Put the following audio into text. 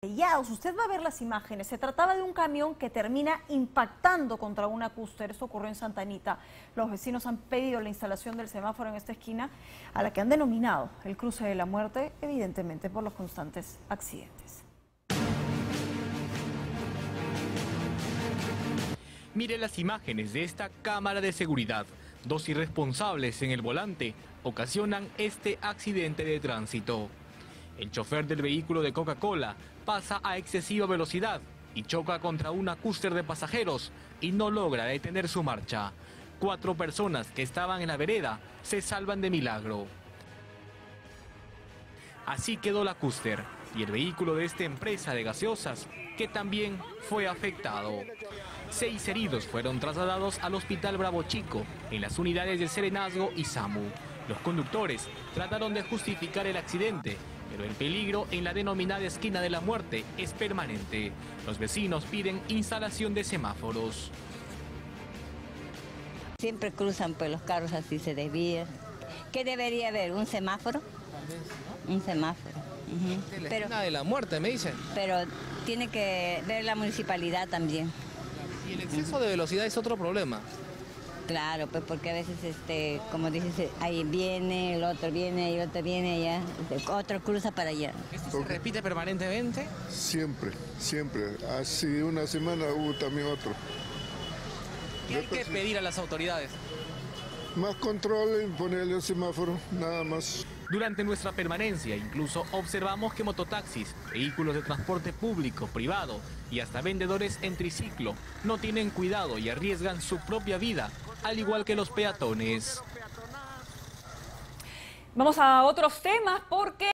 Usted va a ver las imágenes. Se trataba de un camión que termina impactando contra una cúster. Esto ocurrió en Santa Anita. Los vecinos han pedido la instalación del semáforo en esta esquina, a la que han denominado el cruce de la muerte, evidentemente por los constantes accidentes. Mire las imágenes de esta cámara de seguridad. Dos irresponsables en el volante ocasionan este accidente de tránsito. El chofer del vehículo de Coca-Cola pasa a excesiva velocidad y choca contra una cúster de pasajeros y no logra detener su marcha. 4 personas que estaban en la vereda se salvan de milagro. Así quedó la cúster y el vehículo de esta empresa de gaseosas, que también fue afectado. 6 heridos fueron trasladados al Hospital Bravo Chico en las unidades de Serenazgo y SAMU. Los conductores trataron de justificar el accidente, pero el peligro en la denominada esquina de la muerte es permanente. Los vecinos piden instalación de semáforos. Siempre cruzan pues los carros así, se desvían. ¿Qué debería haber? ¿Un semáforo? Un semáforo. La esquina de la muerte, me dicen. Pero tiene que ver la municipalidad también. Y el exceso de velocidad es otro problema. Claro, pues porque a veces, como dices, ahí viene, el otro viene, y el otro viene, ya, otro cruza para allá. ¿Esto se repite permanentemente? Siempre, siempre. Hace una semana hubo también otro. ¿Qué hay que pedir a las autoridades? Más control y ponerle el semáforo, nada más. Durante nuestra permanencia incluso observamos que mototaxis, vehículos de transporte público, privado y hasta vendedores en triciclo no tienen cuidado y arriesgan su propia vida, al igual que los peatones. Vamos a otros temas porque